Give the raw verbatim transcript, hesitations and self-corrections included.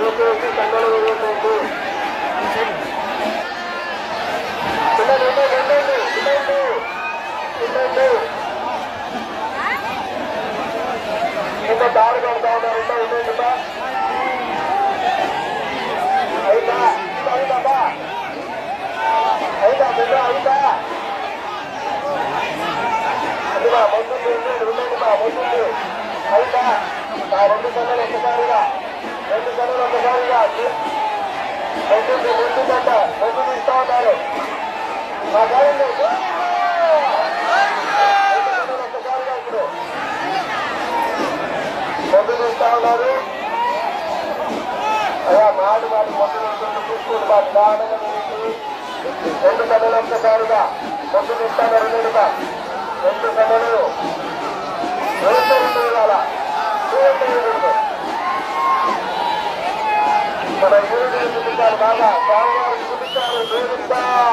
దయచేసి కన్నడ వేయండి. పిల్లలు ఉండండి ఉండండి ఉండండి ఉండండి. ఇంకా దారి కడతా ఉన్నారు. ఉండ ఉండండి బా అయితా అయితా బా అయితా బిడ్డ అయితా అదిగా ముందుంది ఉండండి ఉండండి బా ముందుంది అయితా. ఆ రెండు కన్నలు ఒక్కసారిగా రెండు కన్నలు ఒక్కసారిగా ముందుంది ముందుందంట ముందు ఇస్తా ఉన్నారు. మా గాయండి ఒక్కసారిగా ఇప్పుడు ముందు ఇస్తా ఉన్నారు. అయ్యా మాడు మాడు మొదలు చూసుకోండి. మా నిదానంగా రెండు కన్నలు ఒక్కసారిగా ముందు ఇస్తాను. రెండుగా రెండు కన్నలు రెండు రెండు వేయాల మన యూనియన్ చూపించారు. బాగా స్వామివారు చూపించారు. చూపిస్తా